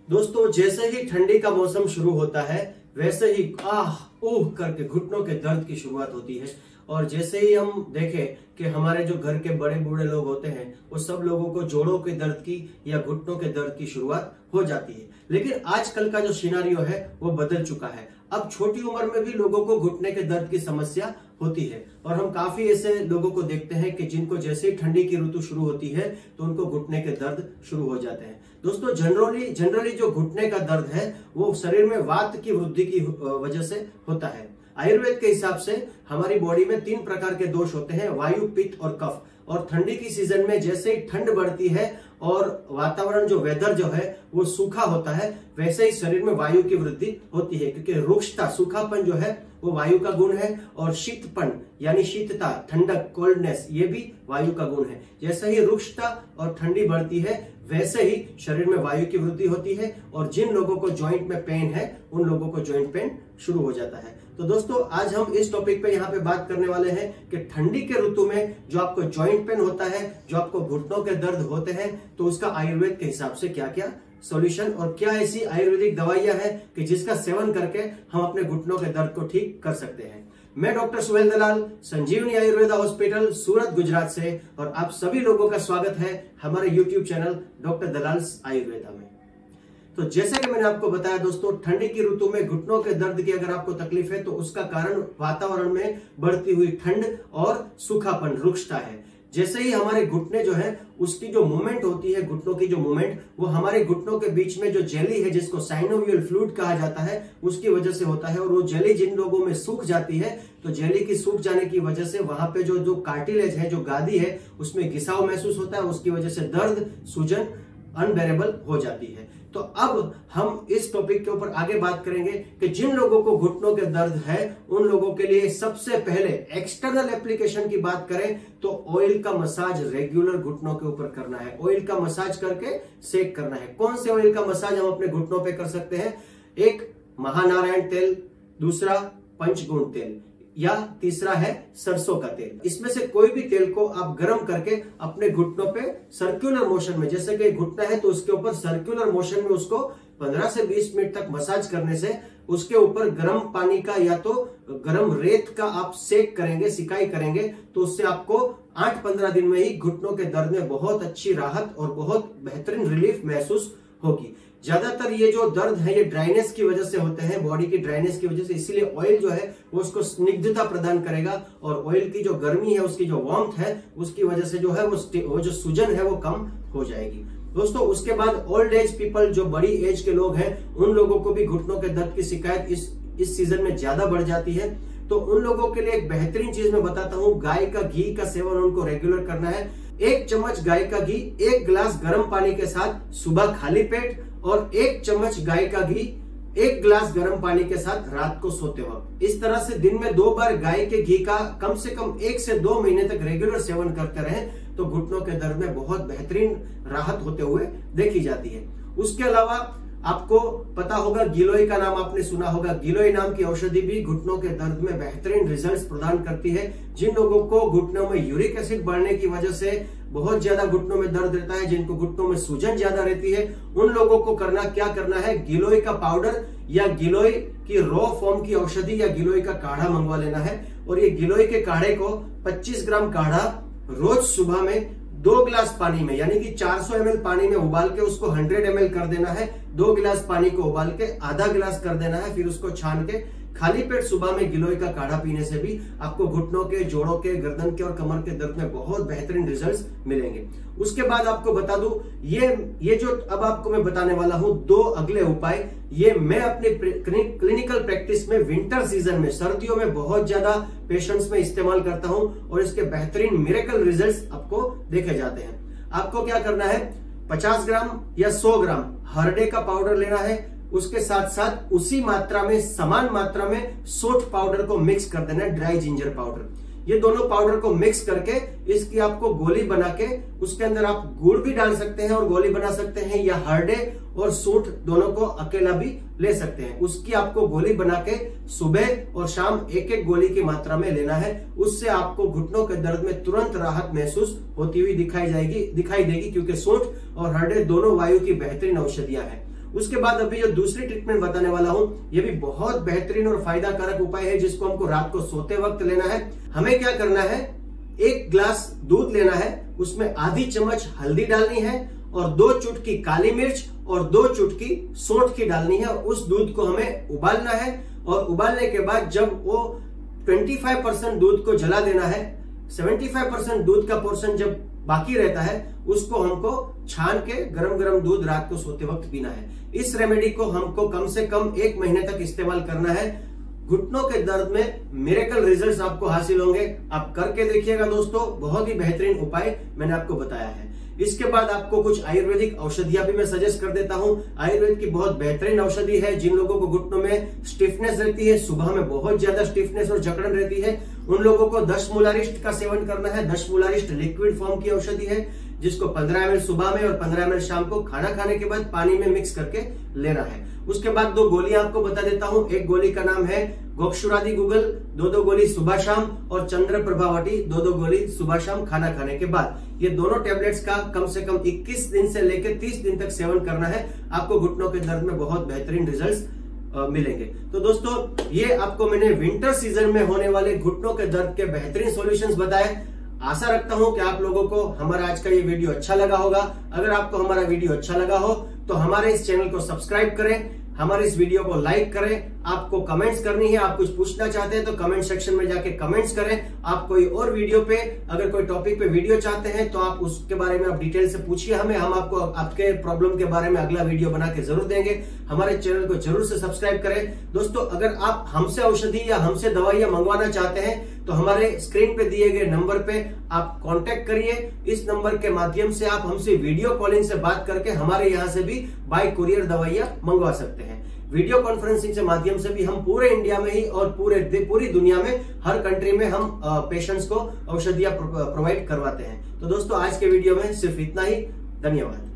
दोस्तों, जैसे ही ठंडी का मौसम शुरू होता है वैसे ही आह ऊह करके घुटनों के दर्द की शुरुआत होती है। और जैसे ही हम देखें कि हमारे जो घर के बड़े बूढ़े लोग होते हैं वो सब लोगों को जोड़ों के दर्द की या घुटनों के दर्द की शुरुआत हो जाती है। लेकिन आजकल का जो सिनेरियो है वो बदल चुका है। अब छोटी उम्र में भी लोगों को घुटने के दर्द की समस्या होती है और हम काफी ऐसे लोगों को देखते हैं कि जिनको जैसे ही ठंडी की ऋतु शुरू होती है तो उनको घुटने के दर्द शुरू हो जाते हैं। दोस्तों, जनरली जो घुटने का दर्द है वो शरीर में वात की वृद्धि की वजह से होता है। आयुर्वेद के हिसाब से हमारी बॉडी में 3 प्रकार के दोष होते हैं, वायु, पित्त और कफ। और ठंडी की सीजन में जैसे ही ठंड बढ़ती है और वातावरण जो वेदर जो है वो सूखा होता है वैसे ही शरीर में वायु की वृद्धि होती है, क्योंकि रुक्षता, सूखापन जो है वो वायु का गुण है और शीतपन यानी शीतता, ठंडक, कोल्डनेस ये भी वायु का गुण है। जैसे ही रुक्षता और ठंडी बढ़ती है वैसे ही शरीर में वायु की वृद्धि होती है और जिन लोगों को जॉइंट में पेन है उन लोगों को जॉइंट पेन शुरू हो जाता है। तो दोस्तों, आज हम इस टॉपिक पे यहाँ पे बात करने वाले हैं कि ठंडी के ऋतु में जो आपको जॉइंट पेन होता है, जो आपको घुटनों के दर्द होते हैं, तो उसका आयुर्वेद के हिसाब से क्या क्या सॉल्यूशन और क्या ऐसी आयुर्वेदिक दवाइयां हैं कि जिसका सेवन करके हम अपने घुटनों के दर्द को ठीक कर सकते हैं। मैं डॉक्टर सुहेल दलाल, संजीवनी आयुर्वेदा हॉस्पिटल, सूरत, गुजरात से, और आप सभी लोगों का स्वागत है हमारे YouTube channel doctor Dalal Ayurveda में। तो जैसा कि मैंने आपको बताया दोस्तों, ठंडी की ऋतु में घुटनों के दर्द की अगर आपको तकलीफ है तो उसका कारण वातावरण में बढ़ती हुई ठंड और सूखापन, रुक्षता है। जैसे ही हमारे घुटने जो है उसकी जो मूवमेंट होती है, घुटनों की जो मूवमेंट, वो हमारे घुटनों के बीच में जो जेली है जिसको साइनोवियल फ्लूइड कहा जाता है उसकी वजह से होता है। और वो जेली जिन लोगों में सूख जाती है तो जेली की सूख जाने की वजह से वहां पे जो कार्टिलेज है, जो गादी है, उसमें घिसाव महसूस होता है। उसकी वजह से दर्द, सूजन अनबेरेबल हो जाती है। तो अब हम इस टॉपिक के ऊपर आगे बात करेंगे कि जिन लोगों को घुटनों के दर्द है उन लोगों के लिए सबसे पहले एक्सटर्नल एप्लीकेशन की बात करें तो ऑयल का मसाज रेगुलर घुटनों के ऊपर करना है। ऑयल का मसाज करके सेक करना है। कौन से ऑयल का मसाज हम अपने घुटनों पे कर सकते हैं? एक महानारायण तेल, दूसरा पंचगुण तेल, या तीसरा है सरसों का तेल। इसमें से कोई भी तेल को आप गर्म करके अपने घुटनों पे सर्कुलर मोशन में, जैसे कि घुटना है तो उसके ऊपर सर्कुलर मोशन में उसको 15 से 20 मिनट तक मसाज करने से उसके ऊपर गर्म पानी का या तो गर्म रेत का आप सेक करेंगे, सिकाई करेंगे, तो उससे आपको 8-15 दिन में ही घुटनों के दर्द में बहुत अच्छी राहत और बहुत बेहतरीन रिलीफ महसूस होगी। ज्यादातर ये जो दर्द है ये ड्राइनेस की वजह से होते हैं, बॉडी की ड्राइनेस की वजह से, इसीलिए ऑयल जो है वो उसको स्निग्धता प्रदान करेगा और ऑयल की जो गर्मी है, उसकी जो वार्मथ है, उसकी वजह से जो है वो जो सूजन है वो कम हो जाएगी। दोस्तों, उसके बाद ओल्ड एज पीपल, जो बड़ी एज के लोग हैं, उन लोगों को भी घुटनों के दर्द की शिकायत इस सीजन में ज्यादा बढ़ जाती है। तो उन लोगों के लिए एक बेहतरीन चीज मैं बताता हूँ, गाय का घी का सेवन उनको रेगुलर करना है। 1 चम्मच गाय का घी 1 गिलास गर्म पानी के साथ सुबह खाली पेट, और 1 चम्मच गाय का घी 1 गिलास गर्म पानी के साथ रात को सोते वक्त। इस तरह से दिन में 2 बार गाय के घी का कम से कम 1 से 2 महीने तक रेगुलर सेवन करते रहें तो घुटनों के दर्द में बहुत बेहतरीन राहत होते हुए देखी जाती है। उसके अलावा आपको पता होगा, गिलोय का नाम आपने सुना होगा। गिलोय नाम की औषधि भी घुटनों के दर्द में बेहतरीन रिजल्ट्स प्रदान करती है। जिन लोगों को घुटनों में यूरिक एसिड बढ़ने की वजह से बहुत ज्यादा घुटनों में दर्द रहता है, जिनको घुटनों में सूजन ज्यादा रहती है, उन लोगों को क्या करना है, गिलोय का पाउडर या गिलोय की रॉ फॉर्म की औषधि या गिलोय का काढ़ा मंगवा लेना है। और ये गिलोय के काढ़े को 25 ग्राम काढ़ा रोज सुबह में 2 गिलास पानी में, यानी कि 400 ml पानी में उबाल के उसको 100 ml कर देना है। 2 गिलास पानी को उबाल के आधा गिलास कर देना है, फिर उसको छान के खाली पेट सुबह में गिलोय का काढ़ा पीने से भी आपको घुटनों के, जोड़ों के, गर्दन के और कमर के दर्द में बहुत बेहतरीन रिजल्ट्स मिलेंगे। उसके बाद आपको बता दूं, ये जो अब आपको मैं बताने वाला हूं 2 अगले उपाय, ये मैं अपनी क्लिनिकल प्रैक्टिस में विंटर सीजन में, सर्दियों में बहुत ज्यादा पेशेंट्स में इस्तेमाल करता हूं और इसके बेहतरीन मिरेकल रिजल्ट्स आपको देखे जाते हैं। आपको क्या करना है, 50 ग्राम या 100 ग्राम हरडे का पाउडर लेना है। उसके साथ साथ उसी मात्रा में, समान मात्रा में सौंठ पाउडर को मिक्स कर देना है, ड्राई जिंजर पाउडर। ये दोनों पाउडर को मिक्स करके इसकी आपको गोली बना के, उसके अंदर आप गुड़ भी डाल सकते हैं और गोली बना सकते हैं, या हरडे और सूंठ दोनों को अकेला भी ले सकते हैं। उसकी आपको गोली बना के सुबह और शाम 1-1 गोली की मात्रा में लेना है। उससे आपको घुटनों के दर्द में तुरंत राहत महसूस होती हुई दिखाई देगी, क्योंकि सूंठ और हरडे दोनों वायु की बेहतरीन औषधियां हैं। उसके बाद अभी जो दूसरी ट्रीटमेंट बताने वाला हूं, ये भी बहुत बेहतरीन और फायदा कारक उपाय है, जिसको हमको रात को सोते वक्त लेना है। हमें क्या करना है, 1 ग्लास दूध लेना है, उसमें आधी चम्मच हल्दी डालनी है और 2 चुटकी काली मिर्च और 2 चुटकी सौंठ की डालनी है। उस दूध को हमें उबालना है और उबालने के बाद जब वो 25% दूध को जला देना है, 75% दूध का पोर्शन जब बाकी रहता है उसको हमको छान के गरम गरम दूध रात को सोते वक्त पीना है। इस रेमेडी को हमको कम से कम 1 महीने तक इस्तेमाल करना है। घुटनों के दर्द में मिरेकल रिजल्ट्स आपको हासिल होंगे। आप करके देखिएगा दोस्तों, बहुत ही बेहतरीन उपाय मैंने आपको बताया है। इसके बाद आपको कुछ आयुर्वेदिक औषधियां भी मैं सजेस्ट कर देता हूं। आयुर्वेद की बहुत बेहतरीन औषधि है। जिन लोगों को घुटनों में स्टिफनेस रहती है, सुबह में बहुत ज्यादा स्टिफनेस और जकड़न रहती है, उन लोगों को 10 मूलारिस्ट का सेवन करना है। 10 मूलारिस्ट लिक्विड फॉर्म की औषधि है, जिसको 15 ml सुबह में और 15 ml शाम को खाना खाने के बाद पानी में मिक्स करके लेना है। उसके बाद 2 गोलियां आपको बता देता हूं। एक गोली का नाम है गोक्षुरादि गुगल, 2 गोली सुबह शाम, और चंद्र प्रभावटी 2 गोली सुबह शाम खाना खाने के बाद। ये दोनों टेबलेट्स का कम से कम 21 दिन से लेकर 30 दिन तक सेवन करना है। आपको घुटनों के दर्द में बहुत बेहतरीन रिजल्ट्स मिलेंगे। तो दोस्तों, ये आपको मैंने विंटर सीजन में होने वाले घुटनों के दर्द के बेहतरीन सॉल्यूशंस बताए। आशा रखता हूं कि आप लोगों को हमारा आज का ये वीडियो अच्छा लगा होगा। अगर आपको हमारा वीडियो अच्छा लगा हो तो हमारे इस चैनल को सब्सक्राइब करें, हमारे इस वीडियो को लाइक करें। आपको कमेंट्स करनी है, आप कुछ पूछना चाहते हैं तो कमेंट सेक्शन में जाके कमेंट्स करें। आप कोई और वीडियो पे, अगर कोई टॉपिक पे वीडियो चाहते हैं तो आप उसके बारे में आप डिटेल से पूछिए हमें। हम आपको आपके प्रॉब्लम के बारे में अगला वीडियो बना के जरूर देंगे। हमारे चैनल को जरूर से सब्सक्राइब करें। दोस्तों, अगर आप हमसे औषधि या हमसे दवाइयां मंगवाना चाहते हैं तो हमारे स्क्रीन पे दिए गए नंबर पे आप कांटेक्ट करिए। इस नंबर के माध्यम से आप हमसे वीडियो कॉलिंग से बात करके हमारे यहाँ से भी बाय कुरियर दवाइयां मंगवा सकते हैं। वीडियो कॉन्फ्रेंसिंग के माध्यम से भी हम पूरे इंडिया में ही और पूरी दुनिया में हर कंट्री में हम पेशेंट्स को औषधियां प्रोवाइड करवाते हैं। तो दोस्तों, आज के वीडियो में सिर्फ इतना ही। धन्यवाद।